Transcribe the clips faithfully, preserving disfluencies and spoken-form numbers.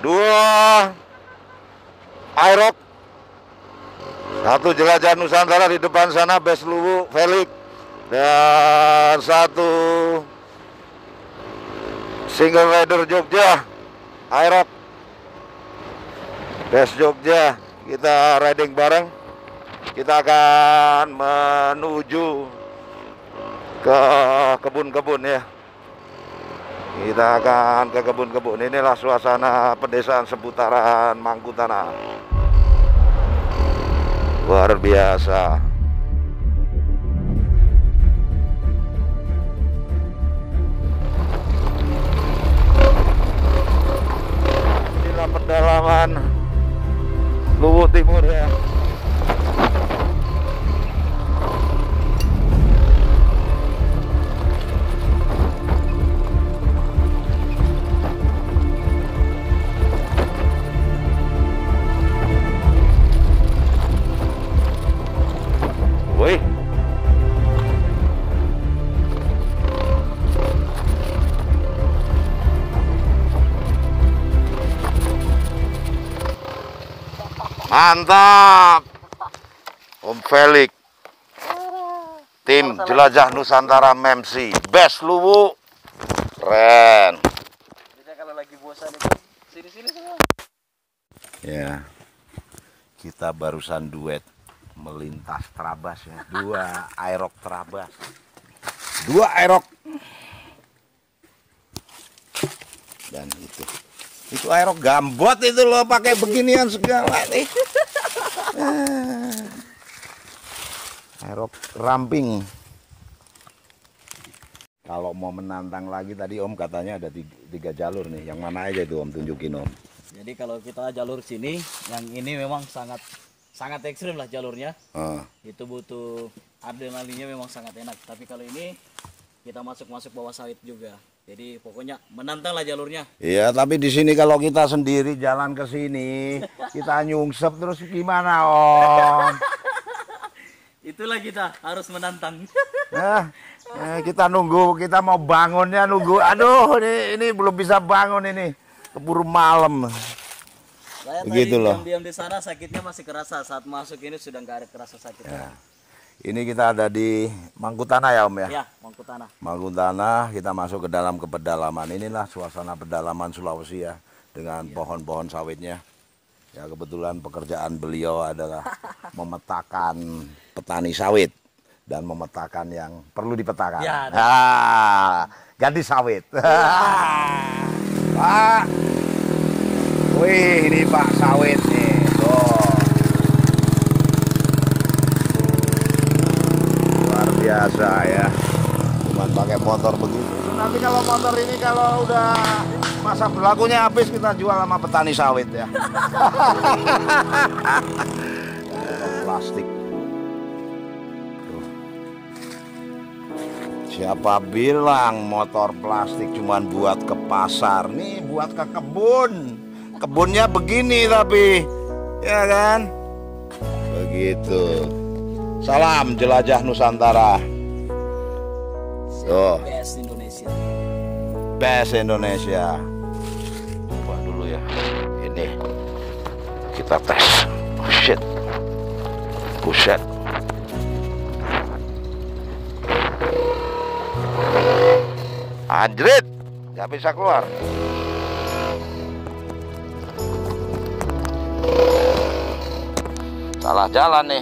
dua Aerox, satu Jelajah Nusantara di depan sana Best Luwu Felix, dan satu Single Rider Jogja Aerox Best Jogja. Kita riding bareng. Kita akan menuju ke kebun-kebun ya. Kita akan ke kebun-kebun. Inilah suasana pedesaan seputaran Mangkutanah. Luar biasa. Inilah pedalaman Luwu Timur ya. Wih. Mantap. Om Felix, tim Jelajah Nusantara M M C Best Luwu, keren. Jadi kalau lagi bosan itu sini-sini semua. Ya, kita barusan duet melintas Trabas ya, dua Aerox Trabas, dua Aerox, dan itu, itu Aerox gambot itu loh, pakai beginian segala nih. Aerox ramping. Kalau mau menantang lagi tadi Om katanya ada tiga, tiga jalur nih, yang mana aja itu Om, tunjukin Om. Jadi kalau kita jalur sini, yang ini memang sangat sangat ekstrim lah jalurnya. Uh. Itu butuh adrenalinnya, memang sangat enak. Tapi kalau ini kita masuk-masuk bawah sawit juga. Jadi pokoknya menantang lah jalurnya. Iya, tapi di sini kalau kita sendiri jalan ke sini, kita nyungsep terus gimana Om? Itulah kita harus menantang. Nah, eh, kita nunggu, kita mau bangunnya nunggu. Aduh, ini ini belum bisa bangun ini. Keburu malam. Saya begitu tadi loh. diam-diam di sana sakitnya masih kerasa, saat masuk ini sudah nggak ada kerasa sakitnya. Ya. Ini kita ada di Mangkutanah ya Om ya? Ya, Mangkutanah. Mangkutanah, kita masuk ke dalam ke pedalaman. Inilah suasana pedalaman Sulawesi ya, dengan ya. pohon-pohon sawitnya. Ya kebetulan pekerjaan beliau adalah memetakan petani sawit dan memetakan yang perlu dipetakan. Ya, nah, ganti sawit. Pak, wih ini Pak sawit nih, tuh. Luar biasa ya, cuman pakai motor begitu. Nanti kalau motor ini kalau udah masa berlakunya habis, kita jual sama petani sawit ya. Plastik. Siapa bilang motor plastik cuman buat ke pasar? Nih buat ke kebun. Kebunnya begini tapi, ya kan? Begitu. Salam Jelajah Nusantara. Tuh. Best Indonesia. Best Indonesia. Coba dulu ya. Ini kita tes. Oh shit. Buset. Anjrit, nggak bisa keluar. Salah jalan nih.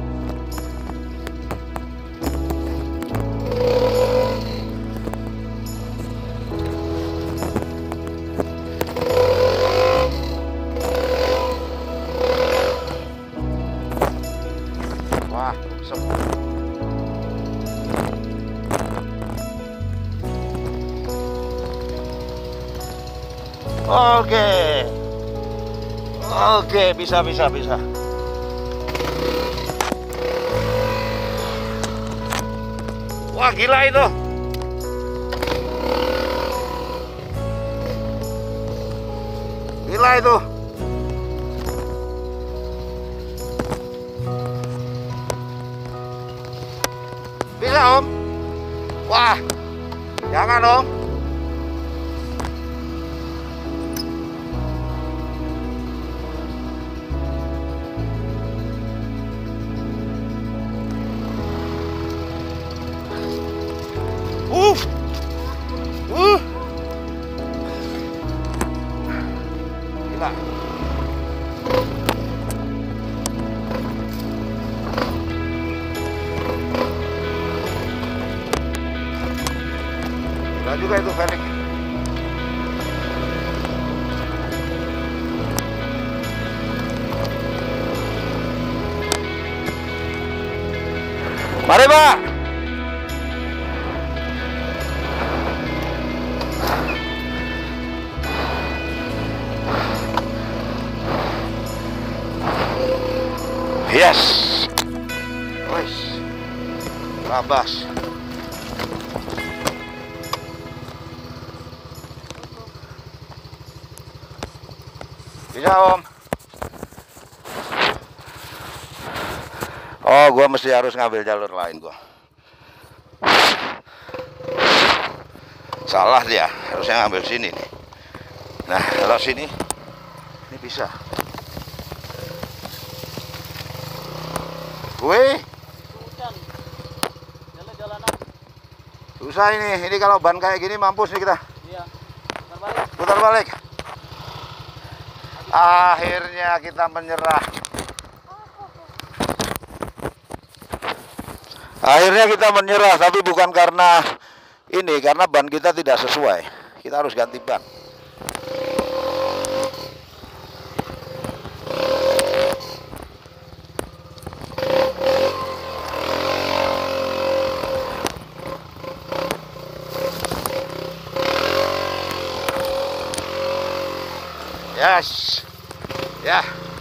Wah, semua. Oke, oke, bisa, bisa, bisa. Wah, gila itu. Gila itu. Bisa, Om. Wah, jangan, Om. Gila. Gila juga itu Felix. Mari Pak. Yes. Wes. Labas. Bisa Om. Oh, gua mesti harus ngambil jalur lain gua. Salah dia, harusnya ngambil sini nih. Nah, kalau sini ini bisa. Wih. Jalan-jalanan. Susah ini. Ini kalau ban kayak gini mampus nih kita. Iya. Putar balik. Putar balik. Akhirnya kita menyerah. Akhirnya kita menyerah, tapi bukan karena ini, karena ban kita tidak sesuai. Kita harus ganti ban. Yes. Ya.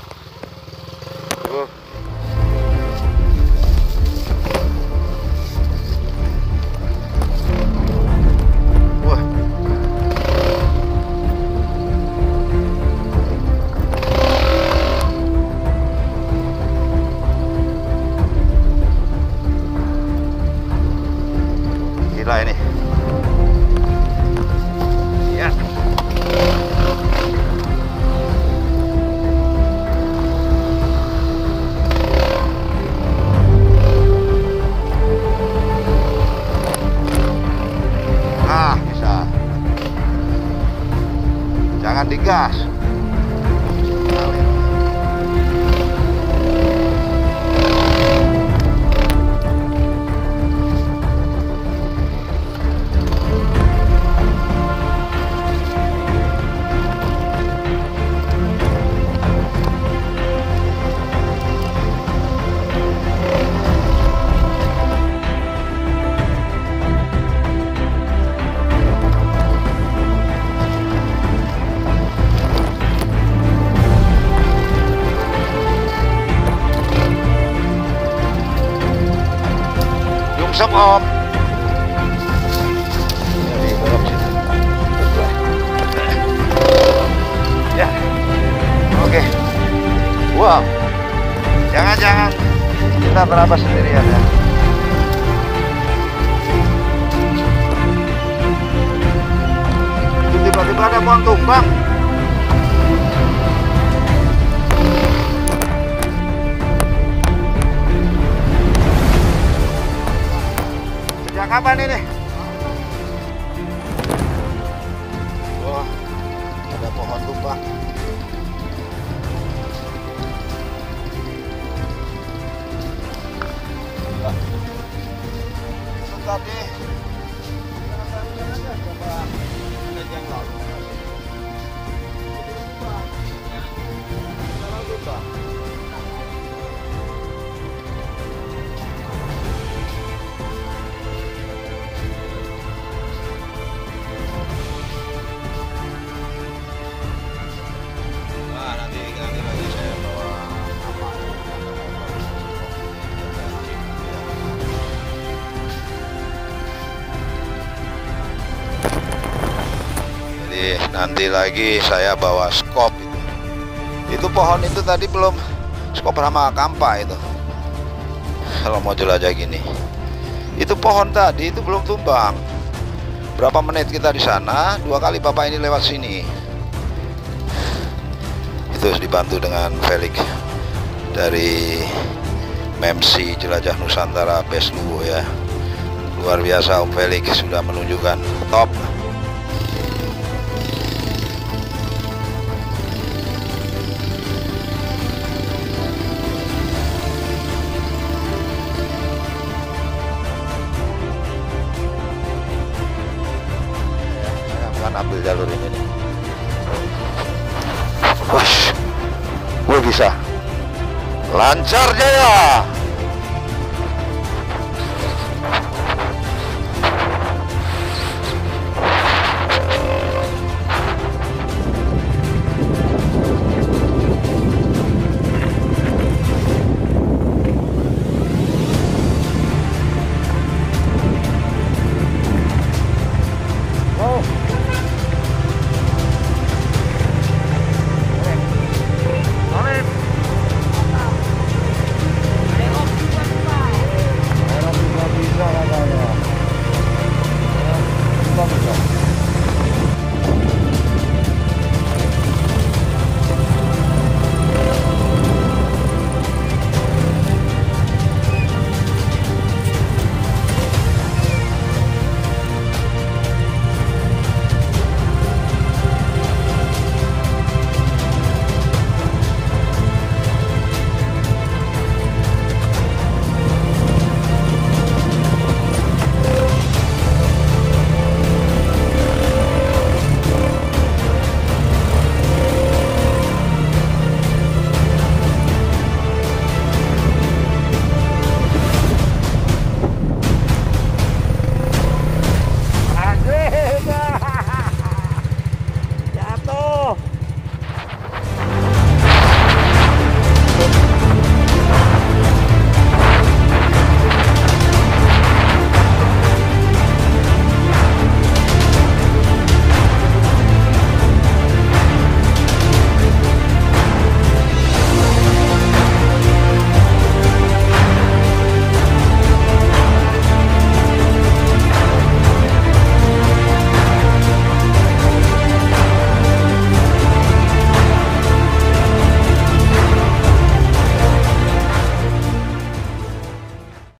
Uh. Gila ini. Ya. Ah, bisa. Jangan digas. Nyungsep Om. Jadi belok situ. Ya. Oke. Wow. Jangan-jangan kita berapa sendirian ya. Tiba-tiba ada pohon tumbang. Sejak kapan ini? Wah, ada pohon tumbang. Itu tadi nanti lagi saya bawa skop itu. Itu pohon itu tadi belum skop sama kampa itu. Kalau mau jelajah gini. Itu pohon tadi itu belum tumbang. Berapa menit kita di sana, dua kali Bapak ini lewat sini. Itu dibantu dengan Felix dari Memsi Jelajah Nusantara Besluwo ya. Luar biasa Om Felix sudah menunjukkan top. Lu bisa. Lancar Jaya.